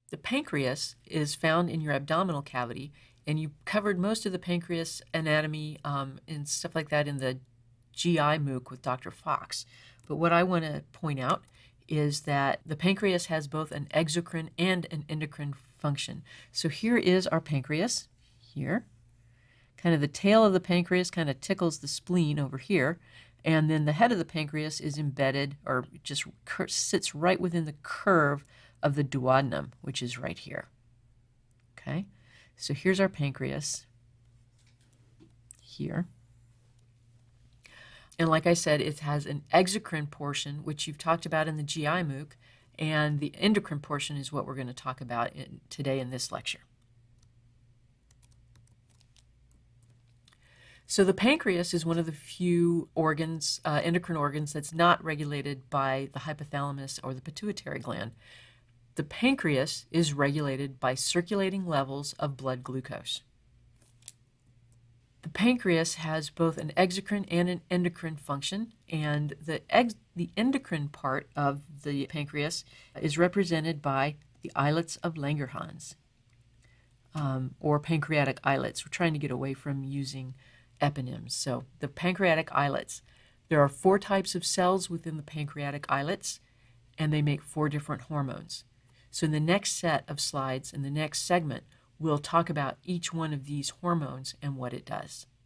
The pancreas is found in your abdominal cavity, and you covered most of the pancreas anatomy and stuff like that in the GI MOOC with Dr. Fox. But what I want to point out is that the pancreas has both an exocrine and an endocrine function. So here is our pancreas, here. Kind of the tail of the pancreas kind of tickles the spleen over here, and then the head of the pancreas is embedded, or just sits right within the curve of the duodenum, which is right here. Okay, so here's our pancreas here. And like I said, it has an exocrine portion, which you've talked about in the GI MOOC, and the endocrine portion is what we're going to talk about today in this lecture. So the pancreas is one of the few organs, endocrine organs, that's not regulated by the hypothalamus or the pituitary gland. The pancreas is regulated by circulating levels of blood glucose. The pancreas has both an exocrine and an endocrine function, and the endocrine part of the pancreas is represented by the islets of Langerhans, or pancreatic islets. We're trying to get away from using eponyms. So the pancreatic islets. There are 4 types of cells within the pancreatic islets, and they make 4 different hormones. So in the next set of slides, in the next segment, we'll talk about each one of these hormones and what it does.